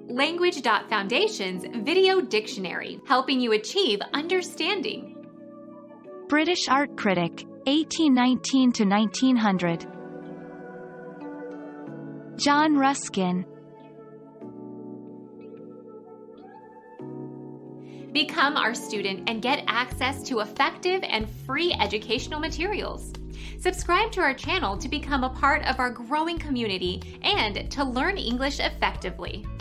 Language.Foundation's Video Dictionary, helping you achieve understanding. British art critic, 1819 to 1900. John Ruskin. Become our student and get access to effective and free educational materials. Subscribe to our channel to become a part of our growing community and to learn English effectively.